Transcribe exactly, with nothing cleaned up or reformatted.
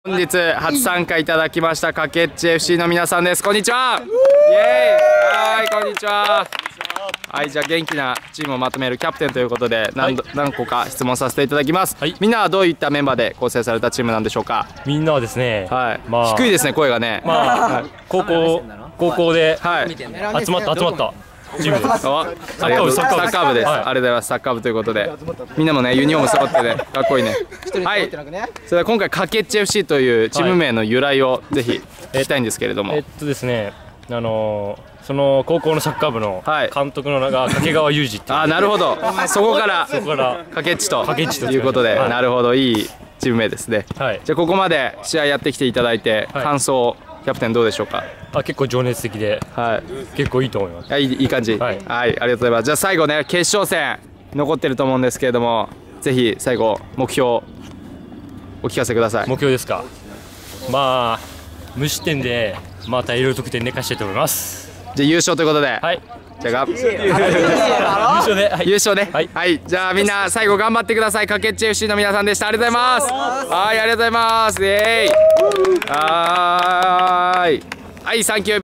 本日初参加いただきましたかけっち エフシー の皆さんです。こんにちは。イエーイ。はい、こんにちは。はい、じゃあ元気なチームをまとめるキャプテンということで何度、はい、何個か質問させていただきます。はい、みんなはどういったメンバーで構成されたチームなんでしょうか。 みんなはですね、 はい、まあ、低いですね声がね。まあ、はい、 高校高校で、 はい、 集まった集まったチームです。 サッカー部サッカー部です。はい、ありがとうございます。サッカー部ということで、みんなもねユニフォーム揃ってねかっこいいね。はい。それでは今回かけっち エフシー というチーム名の由来をぜひ聞きたいんですけれども。 えっとですね、あのー、その高校のサッカー部の監督の名が掛川裕二っていう。 あ、なるほど。そこからそこからかけっちということで、なるほど、いいチーム名ですね。はい。じゃあここまで試合やってきていただいて感想。キャプテンどうでしょうか。 あ、結構情熱的で、はい、結構いいと思います。 いい、いい感じ。はい、はい、ありがとうございます。じゃあ最後ね、決勝戦残ってると思うんですけれども、ぜひ最後目標お聞かせください。 目標ですか。まあ無失点でまたいろいろ得点でかしたいと思います。 じゃあ優勝ということで。はい。じゃあ優勝で、優勝ね。はい、はい、じゃあみんな最後頑張ってください。かけっち エフシー の皆さんでした。ありがとうございます。はい、ありがとうございます。イエーイ。はーい。はい、サンキュー。